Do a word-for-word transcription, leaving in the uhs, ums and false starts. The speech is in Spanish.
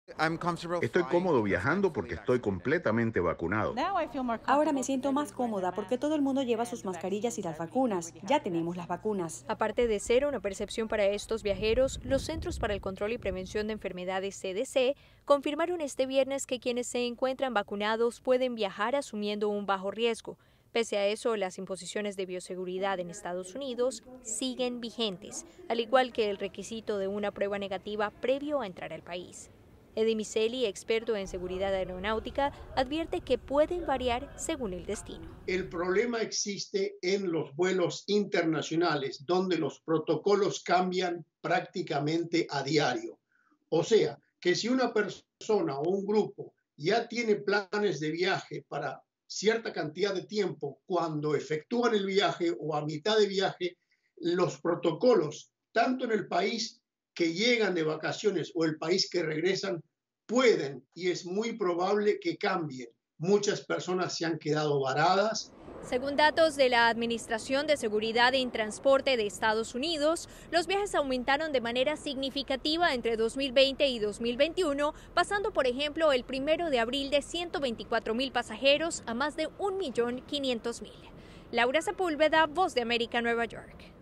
Estoy cómodo viajando porque estoy completamente vacunado. Ahora me siento más cómoda porque todo el mundo lleva sus mascarillas y las vacunas. Ya tenemos las vacunas. Aparte de ser una percepción para estos viajeros, los Centros para el Control y Prevención de Enfermedades C D C confirmaron este viernes que quienes se encuentran vacunados pueden viajar asumiendo un bajo riesgo. Pese a eso, las imposiciones de bioseguridad en Estados Unidos siguen vigentes, al igual que el requisito de una prueba negativa previo a entrar al país. Eddie Miceli, experto en seguridad aeronáutica, advierte que pueden variar según el destino. El problema existe en los vuelos internacionales, donde los protocolos cambian prácticamente a diario. O sea, que si una persona o un grupo ya tiene planes de viaje para cierta cantidad de tiempo, cuando efectúan el viaje o a mitad de viaje, los protocolos, tanto en el país que llegan de vacaciones o el país que regresan, pueden y es muy probable que cambien. Muchas personas se han quedado varadas. Según datos de la Administración de Seguridad en Transporte de Estados Unidos, los viajes aumentaron de manera significativa entre dos mil veinte y dos mil veintiuno, pasando, por ejemplo, el primero de abril de ciento veinticuatro mil pasajeros a más de un millón quinientos mil. Laura Sepúlveda, Voz de América, Nueva York.